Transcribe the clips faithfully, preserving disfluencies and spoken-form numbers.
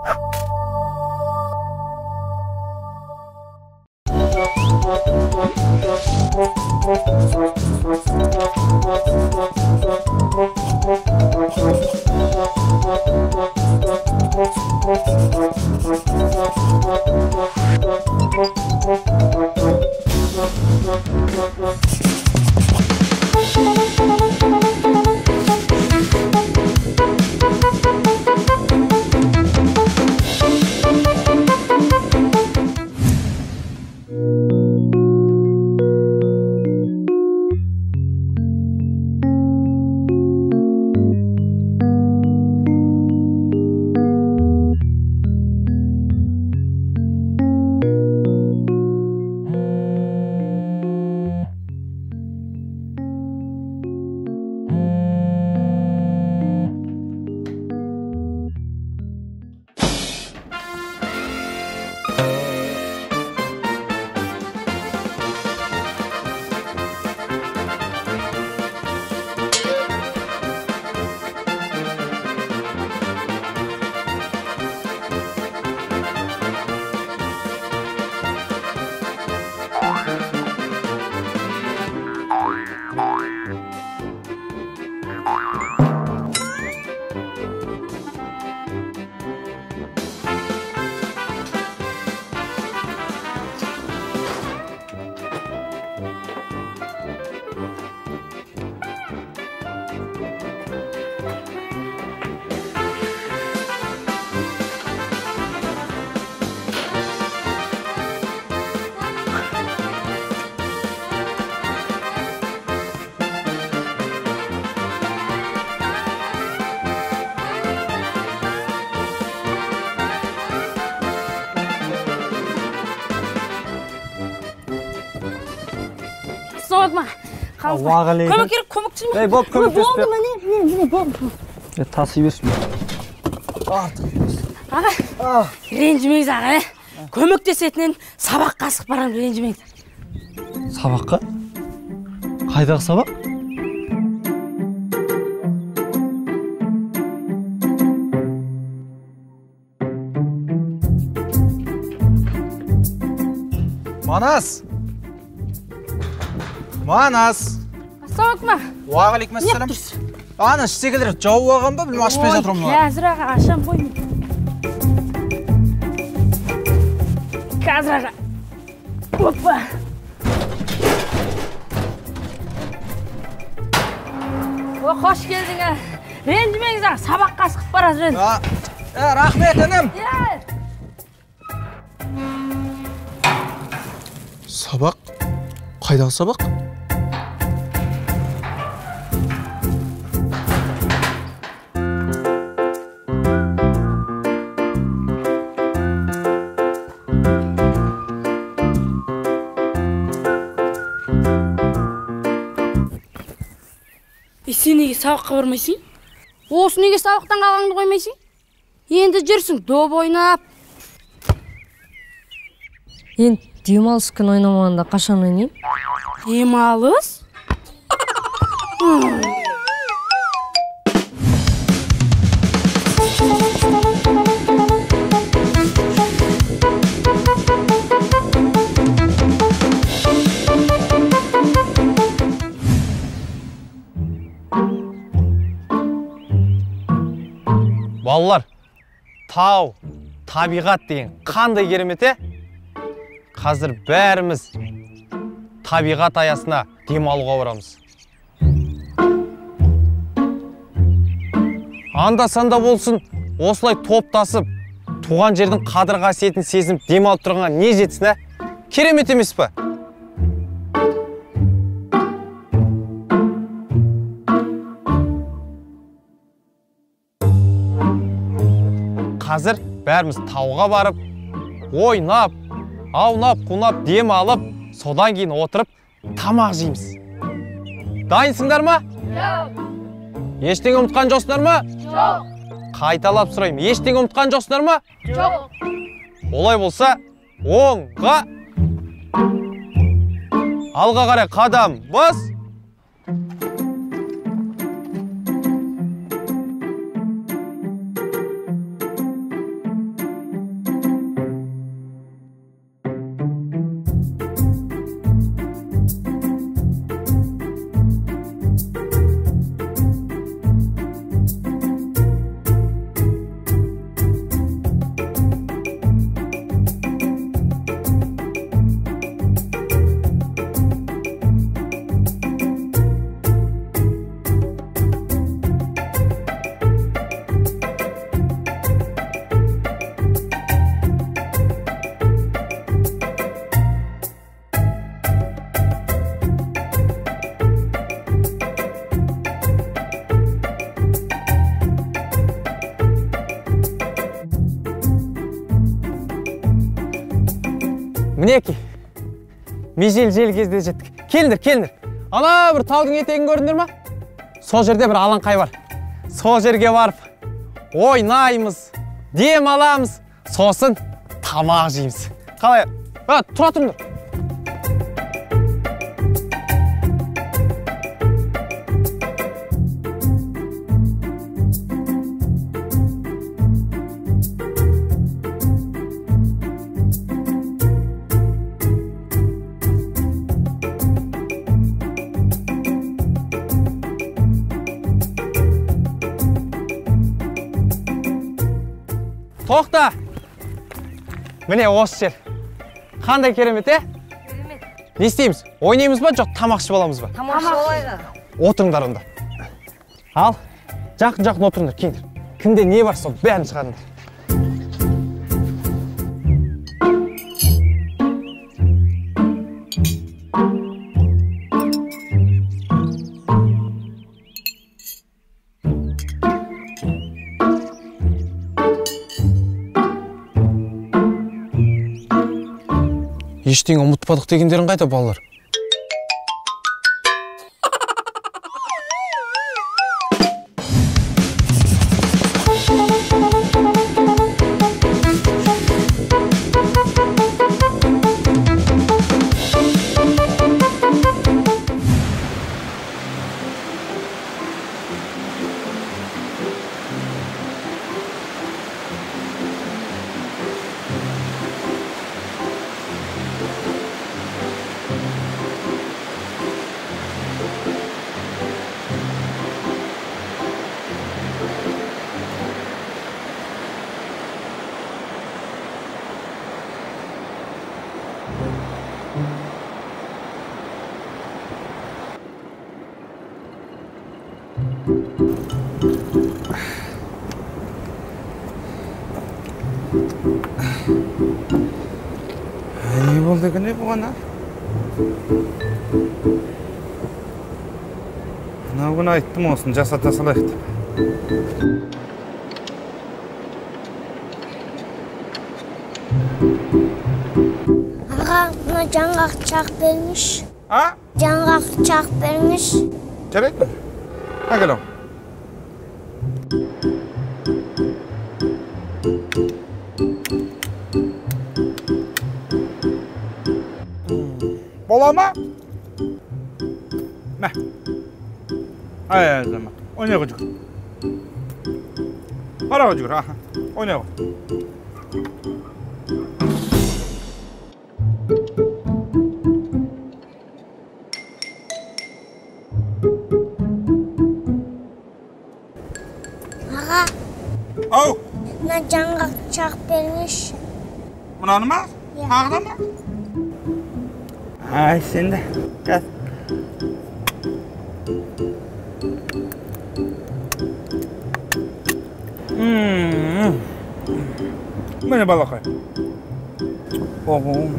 Soğutma. Kalsın. Kömek gerek, kömekçiyim. Ey, bol kömek Boldu mene, mene, boldu. E, tası versin. Artık. Ağa, renjimeyiz ağa. Kömek desetinen sabak kasıp baram renjimeyiz. Sabakka? Qaydağı sabak? Manas! Manas! Soğutma. Wa alaikum assalam. Ana şekeler cavab olgan ba, bilmem açpay жатырмын. Қазір аға ашам қоймын. Қазір аға. Опа. О, қош келдіңіз. Ренжімеңіз аға, сабаққа асқып бара жүрмін. Ya, rahmet hanım. Sabak? Qaydağı sabak? Сен неге сабаққа бармайсың? Осы неге сабақтан қалғанды қоймайсың? Енді жүрсің, доп ойнап. Енді демалыс күн ойнамағанда қашан ойнайын? Демалыс? Балалар, тау, табиғат деген қандай керемет, е? Қазір бәріміз табиғат аясына демалуға барамыз. Анда-санда болсын, осылай топтасып, туған жердің қадір қасиетін сезініп демалып тұрғанға не жетсін, ә? Керемет емес пе? Қазір бәріміз тауға барып, ойнап, аунап, қунап, дем алып, содан кейін отырып, тамақ жейміз. Дайынсыңдар ма? Жоқ. Ештеңе ұмытқан жоқсыңдар ма? Жоқ. Қайталап сұрайым, ештеңе ұмытқан жоқсыңдар ма? Жоқ. Олай болса, оңға, алға қарай қадам бас. Мінеки. Межел жел кезде жеттік. Келіндер, келіндер. Ана бір таудың етегін көрдіңдер ма? Сол жерде бір алаңқай бар. Сол жерге барып, ойнаймыз, дем аламыз, сосын тамақ жейміз. Қалай? А, тұра тұрыңдар. Тоқта! Міне осы жер. Қандай керемет, е? Керемет. Не істейміз? Ойнаймыз ба, жоқ тамақшы боламыз ба? Тамақшы болайық. Отырыңдар онда. Ал, жақын-жақын отырыңдар, келіңдер. Кімде не бар, сол бәрін шығарыңдар. Ештеңе ұмытпадық дегендерің қайда, балалар? Не болды екен бұған, а? Анау күні айттым осын жасата салайық деп. Аға, мына жаңғақ чақ беріңіз. А? Жаңғақ чақ беріңіз. Жарайды ма? Әкелем. Бола ма? Мә. Ай, әзіма. Ойнауға жүгір. Араға жүгір, аха. Ойнауға. Аға, Ау! мына жаңғақ чақ беріңіз. Мұнаны ма? Ағыда ма? Ай, сен де. Кәз. Міне балақай. Оғым.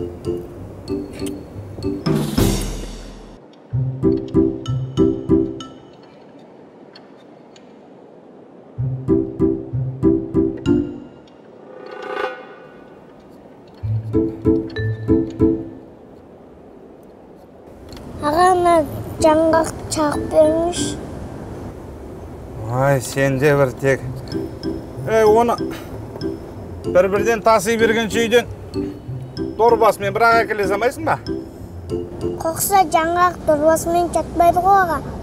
Аға, мына жаңғақ чақ беріңіз. Ай, сен де бір тек. Ей, оны бір-бірден тасый берген шүйден дорбасымен бір-ақ әкеле салмайсың ба? Қоқса жаңғақ дорбасымен жатпайды ғой, аға.